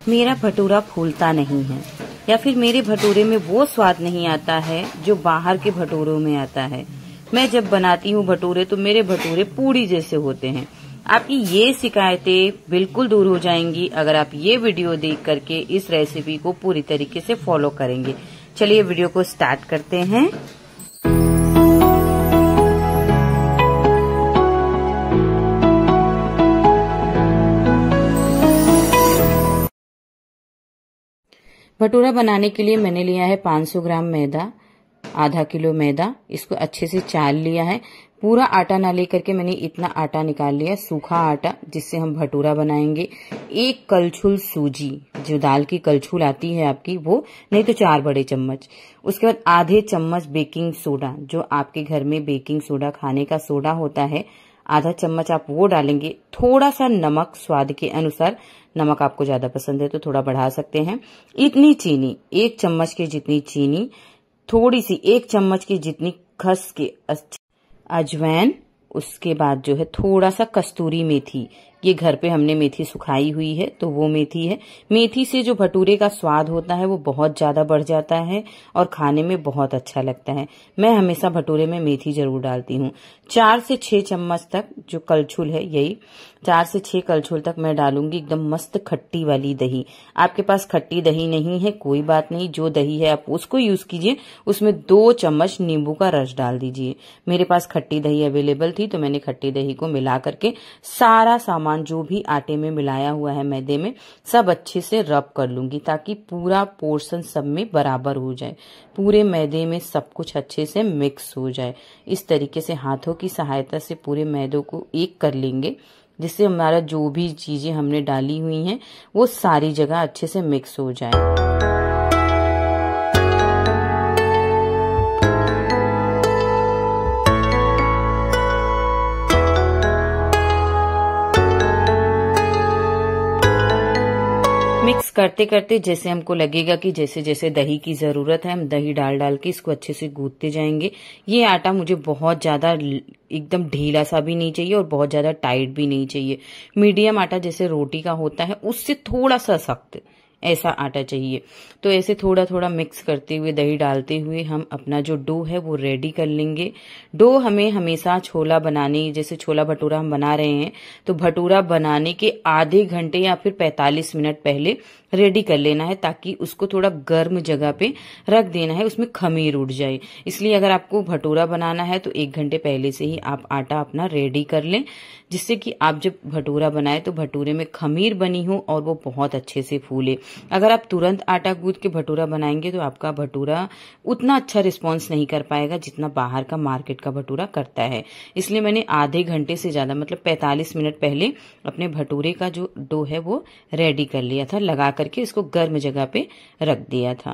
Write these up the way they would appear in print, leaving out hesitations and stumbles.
मेरा भटूरा फूलता नहीं है या फिर मेरे भटूरे में वो स्वाद नहीं आता है जो बाहर के भटूरों में आता है। मैं जब बनाती हूँ भटूरे तो मेरे भटूरे पूड़ी जैसे होते हैं। आपकी ये शिकायतें बिल्कुल दूर हो जाएंगी अगर आप ये वीडियो देख करके इस रेसिपी को पूरी तरीके से फॉलो करेंगे। चलिए वीडियो को स्टार्ट करते हैं। भटूरा बनाने के लिए मैंने लिया है 500 ग्राम मैदा, आधा किलो मैदा। इसको अच्छे से चाल लिया है। पूरा आटा ना लेकर के मैंने इतना आटा निकाल लिया, सूखा आटा, जिससे हम भटूरा बनाएंगे। 1 कलछुल सूजी, जो दाल की कलछुल आती है आपकी, वो, नहीं तो 4 बड़े चम्मच। उसके बाद आधे चम्मच बेकिंग सोडा, जो आपके घर में बेकिंग सोडा खाने का सोडा होता है, आधा चम्मच आप वो डालेंगे। थोड़ा सा नमक स्वाद के अनुसार, नमक आपको ज्यादा पसंद है तो थोड़ा बढ़ा सकते हैं। इतनी चीनी, 1 चम्मच की जितनी चीनी, थोड़ी सी 1 चम्मच की जितनी खस के अजवाइन। उसके बाद जो है थोड़ा सा कस्तूरी मेथी, ये घर पे हमने मेथी सुखाई हुई है तो वो मेथी है। मेथी से जो भटूरे का स्वाद होता है वो बहुत ज्यादा बढ़ जाता है और खाने में बहुत अच्छा लगता है। मैं हमेशा भटूरे में मेथी जरूर डालती हूँ। 4 से 6 चम्मच तक जो कलछुल है, यही 4 से 6 कलछुल तक मैं डालूंगी एकदम मस्त खट्टी वाली दही। आपके पास खट्टी दही नहीं है, कोई बात नहीं, जो दही है आप उसको यूज कीजिए। उसमें 2 चम्मच नींबू का रस डाल दीजिए। मेरे पास खट्टी दही अवेलेबल थी तो मैंने खट्टी दही को मिला करके सारा सामान जो भी आटे में मिलाया हुआ है मैदे में, सब अच्छे से रब कर लूंगी ताकि पूरा पोर्शन सब में बराबर हो जाए, पूरे मैदे में सब कुछ अच्छे से मिक्स हो जाए। इस तरीके से हाथों की सहायता से पूरे मैदों को एक कर लेंगे, जिससे हमारा जो भी चीजें हमने डाली हुई हैं वो सारी जगह अच्छे से मिक्स हो जाए। मिक्स करते करते जैसे हमको लगेगा कि जैसे जैसे दही की जरूरत है, हम दही डाल डाल के इसको अच्छे से गूंथते जाएंगे। ये आटा मुझे बहुत ज्यादा एकदम ढीला सा भी नहीं चाहिए और बहुत ज्यादा टाइट भी नहीं चाहिए। मीडियम आटा जैसे रोटी का होता है उससे थोड़ा सा सख्त, ऐसा आटा चाहिए। तो ऐसे थोड़ा थोड़ा मिक्स करते हुए, दही डालते हुए हम अपना जो डो है वो रेडी कर लेंगे। डो हमें हमेशा छोला बनाने, जैसे छोला भटूरा हम बना रहे हैं तो भटूरा बनाने के आधे घंटे या फिर 45 मिनट पहले रेडी कर लेना है, ताकि उसको थोड़ा गर्म जगह पे रख देना है, उसमें खमीर उड़ जाए। इसलिए अगर आपको भटूरा बनाना है तो 1 घंटे पहले से ही आप आटा अपना रेडी कर लें, जिससे कि आप जब भटूरा बनाए तो भटूरे में खमीर बनी हो और वो बहुत अच्छे से फूले। अगर आप तुरंत आटा गूंथ के भटूरा बनाएंगे तो आपका भटूरा उतना अच्छा रिस्पॉन्स नहीं कर पाएगा जितना बाहर का मार्केट का भटूरा करता है। इसलिए मैंने आधे घंटे से ज्यादा, मतलब 45 मिनट पहले अपने भटूरे का जो डो है वो रेडी कर लिया था, लगा करके इसको गर्म जगह पे रख दिया था।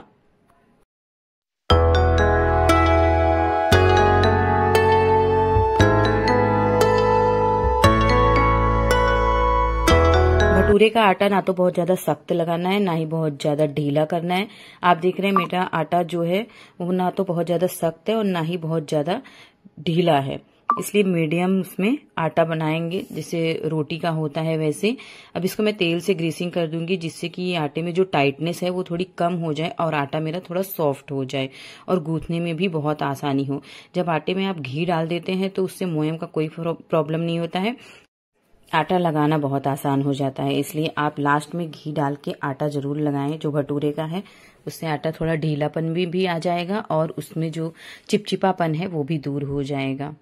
भटूरे का आटा ना तो बहुत ज्यादा सख्त लगाना है, ना ही बहुत ज्यादा ढीला करना है। आप देख रहे हैं मेरा आटा जो है वो ना तो बहुत ज्यादा सख्त है और ना ही बहुत ज्यादा ढीला है, इसलिए मीडियम उसमें आटा बनाएंगे जैसे रोटी का होता है वैसे। अब इसको मैं तेल से ग्रीसिंग कर दूंगी, जिससे कि ये आटे में जो टाइटनेस है वो थोड़ी कम हो जाए और आटा मेरा थोड़ा सॉफ्ट हो जाए और गूंथने में भी बहुत आसानी हो। जब आटे में आप घी डाल देते हैं तो उससे मोयम का कोई प्रॉब्लम नहीं होता है, आटा लगाना बहुत आसान हो जाता है। इसलिए आप लास्ट में घी डाल के आटा जरूर लगाएं जो भटूरे का है, उससे आटा थोड़ा ढीलापन भी आ जाएगा और उसमें जो चिपचिपापन है वो भी दूर हो जाएगा।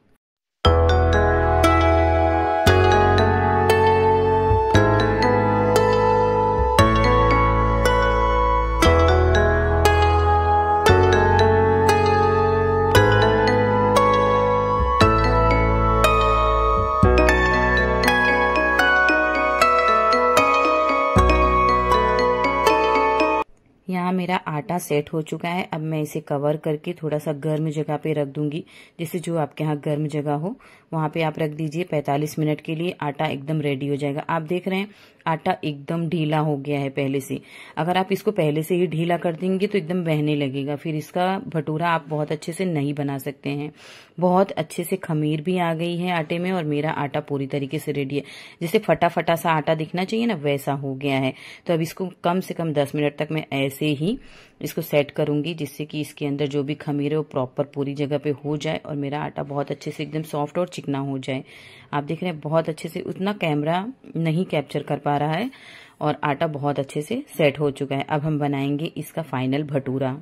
यहाँ मेरा आटा सेट हो चुका है। अब मैं इसे कवर करके थोड़ा सा गर्म जगह पे रख दूंगी, जिससे जो आपके यहाँ गर्म जगह हो वहां पे आप रख दीजिए। 45 मिनट के लिए आटा एकदम रेडी हो जाएगा। आप देख रहे हैं आटा एकदम ढीला हो गया है पहले से। अगर आप इसको पहले से ही ढीला कर देंगे तो एकदम बहने लगेगा, फिर इसका भटूरा आप बहुत अच्छे से नहीं बना सकते हैं। बहुत अच्छे से खमीर भी आ गई है आटे में और मेरा आटा पूरी तरीके से रेडी है। जैसे फटा फटा सा आटा दिखना चाहिए ना, वैसा हो गया है। तो अब इसको कम से कम 10 मिनट तक मैं ऐसे ही इसको सेट करूंगी, जिससे कि इसके अंदर जो भी खमीर है वो प्रॉपर पूरी जगह पे हो जाए और मेरा आटा बहुत अच्छे से एकदम सॉफ्ट और चिकना हो जाए। आप देख रहे हैं बहुत अच्छे से, उतना कैमरा नहीं कैप्चर कर पा रहा है और आटा बहुत अच्छे से सेट हो चुका है। अब हम बनाएंगे इसका फाइनल भटूरा।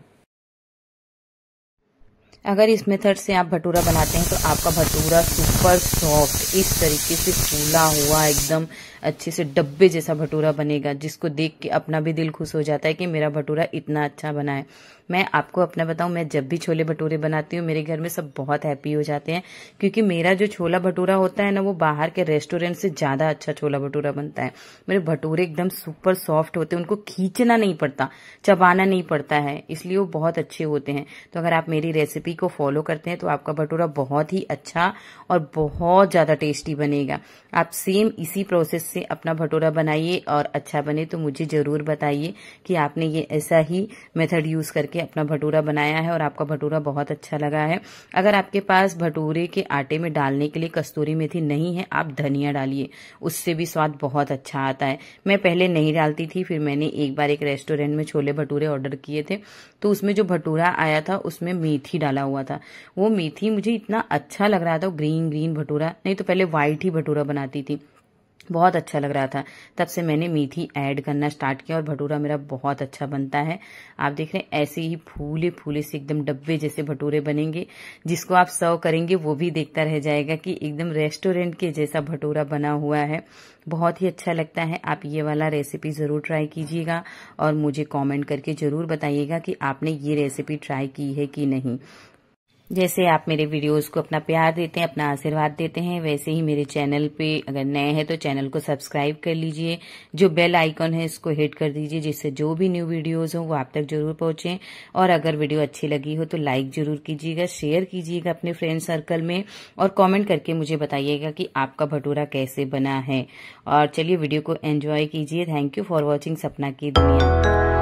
अगर इस मेथड से आप भटूरा बनाते हैं तो आपका भटूरा सुपर सॉफ्ट इस तरीके से फूला हुआ एकदम अच्छे से डब्बे जैसा भटूरा बनेगा, जिसको देख के अपना भी दिल खुश हो जाता है कि मेरा भटूरा इतना अच्छा बना है। मैं आपको अपना बताऊं, मैं जब भी छोले भटूरे बनाती हूँ मेरे घर में सब बहुत हैप्पी हो जाते हैं, क्योंकि मेरा जो छोला भटूरा होता है ना, वो बाहर के रेस्टोरेंट से ज्यादा अच्छा छोला भटूरा बनता है। मेरे भटूरे एकदम सुपर सॉफ्ट होते हैं, उनको खींचना नहीं पड़ता, चबाना नहीं पड़ता है, इसलिए वो बहुत अच्छे होते हैं। तो अगर आप मेरी रेसिपी को फॉलो करते हैं तो आपका भटूरा बहुत ही अच्छा और बहुत ज्यादा टेस्टी बनेगा। आप सेम इसी प्रोसेस से अपना भटूरा बनाइए और अच्छा बने तो मुझे जरूर बताइए कि आपने ये ऐसा ही मेथड यूज करके अपना भटूरा बनाया है और आपका भटूरा बहुत अच्छा लगा है। अगर आपके पास भटूरे के आटे में डालने के लिए कस्तूरी मेथी नहीं है, आप धनिया डालिए, उससे भी स्वाद बहुत अच्छा आता है। मैं पहले नहीं डालती थी, फिर मैंने एक बार एक रेस्टोरेंट में छोले भटूरे ऑर्डर किए थे, तो उसमें जो भटूरा आया था उसमें मेथी डाला हुआ था। वो मेथी मुझे इतना अच्छा लग रहा था, ग्रीन ग्रीन भटूरा, नहीं तो पहले व्हाइट ही भटूरा बनाती थी, बहुत अच्छा लग रहा था। तब से मैंने मेथी ऐड करना स्टार्ट किया और भटूरा मेरा बहुत अच्छा बनता है। आप देख रहे हैं ऐसे ही फूले फूले से एकदम डब्बे जैसे भटूरे बनेंगे, जिसको आप सर्व करेंगे वो भी देखता रह जाएगा कि एकदम रेस्टोरेंट के जैसा भटूरा बना हुआ है। बहुत ही अच्छा लगता है। आप ये वाला रेसिपी जरूर ट्राई कीजिएगा और मुझे कमेंट करके जरूर बताइएगा कि आपने ये रेसिपी ट्राई की है कि नहीं। जैसे आप मेरे वीडियोस को अपना प्यार देते हैं, अपना आशीर्वाद देते हैं, वैसे ही मेरे चैनल पे अगर नए हैं तो चैनल को सब्सक्राइब कर लीजिए। जो बेल आइकॉन है इसको हिट कर दीजिए, जिससे जो भी न्यू वीडियोस हो वो आप तक जरूर पहुंचे। और अगर वीडियो अच्छी लगी हो तो लाइक जरूर कीजिएगा, शेयर कीजिएगा अपने फ्रेंड सर्कल में और कॉमेंट करके मुझे बताइएगा कि आपका भटूरा कैसे बना है। और चलिए वीडियो को एंजॉय कीजिए। थैंक यू फॉर वॉचिंग सपना की दुनिया।